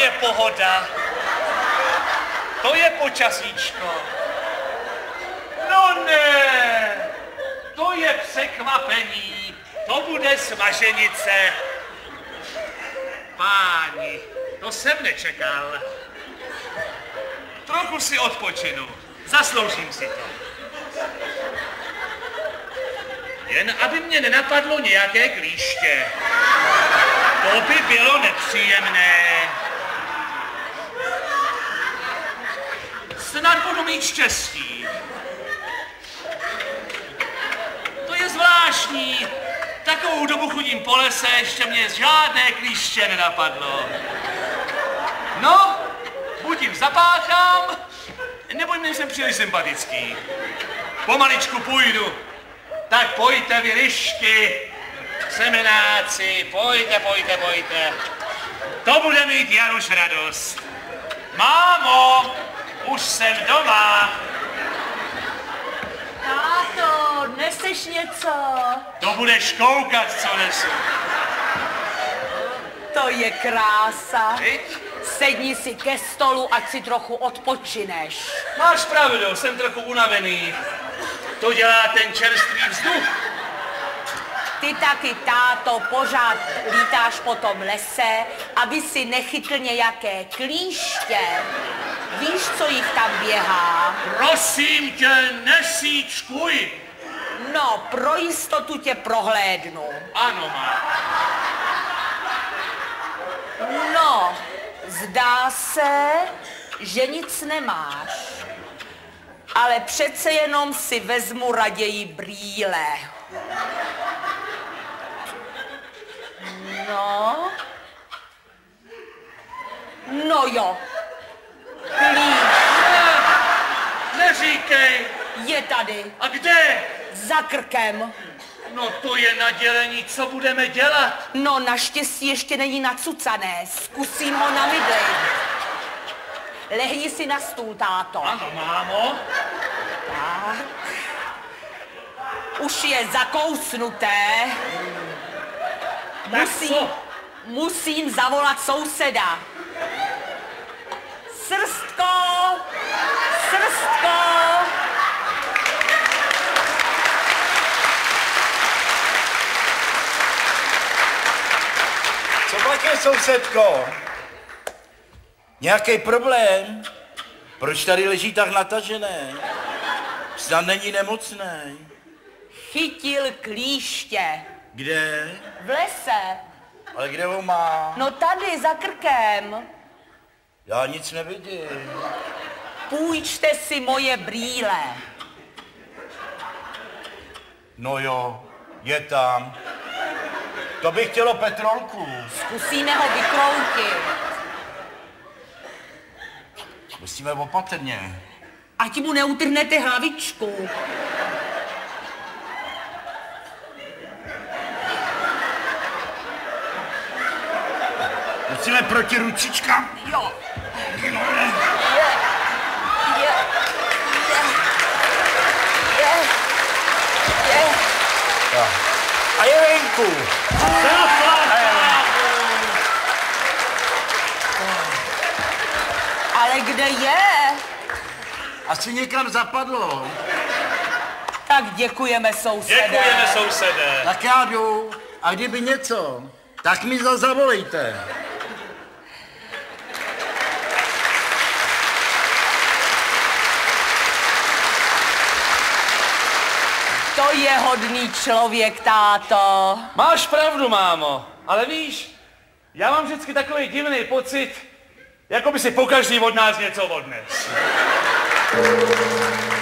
je pohoda. To je počasíčko. No ne, to je překvapení. To bude smaženice. Páni, to jsem nečekal. Trochu si odpočinu. Zasloužím si to. Jen aby mě nenapadlo nějaké klíště. To by bylo nepříjemné. Snad budu mít štěstí. To je zvláštní. Takovou dobu chodím po lese, ještě mě žádné klíště nenapadlo. No, buď jim zapáchám, nebo jim nejsem příliš sympatický. Pomaličku půjdu. Tak pojďte vy lišky, semenáci, pojďte. To bude mít Januš radost. Mámo, už jsem doma. Táto, neseš něco? To budeš koukat, co nesu. To je krása. Viď? Sedni si ke stolu, ať si trochu odpočineš. Máš pravdu, jsem trochu unavený. To dělá ten čerstvý vzduch. Ty taky, táto, pořád lítáš po tom lese, aby si nechytl nějaké klíště. Víš, co jich tam běhá? Prosím tě, nesíčkuj. No, pro jistotu tě prohlédnu. Ano, má. No, zdá se, že nic nemáš. Ale přece jenom si vezmu raději brýle. No. No jo. Klíč. Neříkej. Je tady. A kde? Za krkem. No to je nadělení, co budeme dělat? No naštěstí ještě není nacucané. Zkusím ho namydlit. Lehni si na stůl, táto. Ano, mámo. Tak. Už je zakousnuté. Musím zavolat souseda. Srstko! Srstko! Co také, sousedko? Nějaký problém? Proč tady leží tak natažené? Snad není nemocný. Chytil klíště. Kde? V lese. Ale kde ho má? No tady, za krkem. Já nic nevidím. Půjčte si moje brýle. No jo, je tam. To by chtělo petrolku. Zkusíme ho vykroutit. Musíme opatrně. Ať mu neutrhnete hlavičku. Musíme proti ručičkám. Jo. A je venku. Ale kde je? Asi někam zapadlo. Tak děkujeme, sousede. Děkujeme, sousede. Tak já jdu. A kdyby něco, tak mi zavolejte. To je hodný člověk, táto. Máš pravdu, mámo. Ale víš, já mám vždycky takový divný pocit, jako by si pokaždý od nás něco odnes.